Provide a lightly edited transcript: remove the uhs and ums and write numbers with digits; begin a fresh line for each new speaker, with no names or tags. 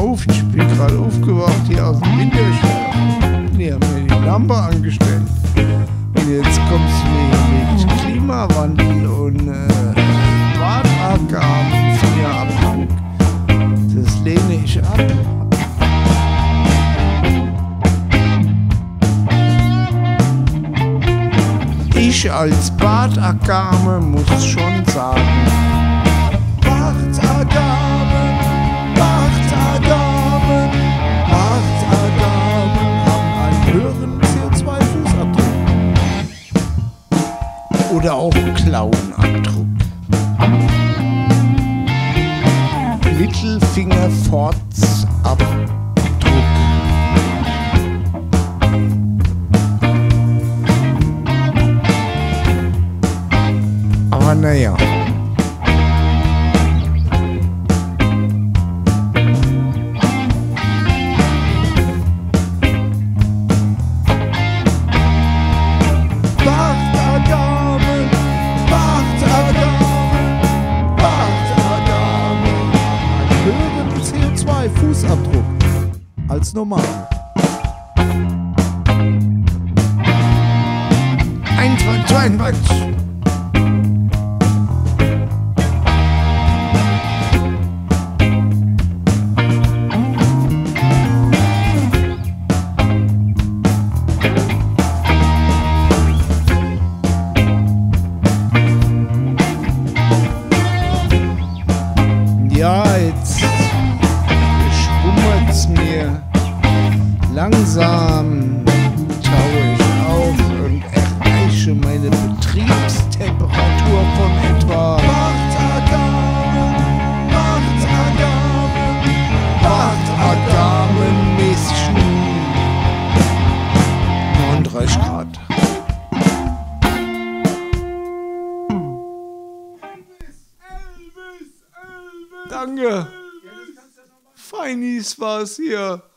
auf, ich bin gerade aufgewacht hier aus dem Winterschlaf. Die haben mir die Lampe angestellt. Und jetzt kommst du mir mit Klimawandel und Badabgaben, Fingerabdruck. Das lehne ich ab. Ich als Badagame muss schon sagen: Badagamen, Badagamen, Badagamen haben einen höheren CO2-Fußabdruck. Oder auch Klauenabdruck. Mittelfinger-Fortsabdruck. Aber naja. Badagamen, Badagamen, Badagamen. Einen höheren CO2-Fußabdruck als normal. 22. Ja, jetzt schwummert's mir. Langsam taue ich auf und erreiche meine Betriebstemperatur von etwa 8 Agamen-mäßigen 39 Grad. Danke. Feinis war's hier.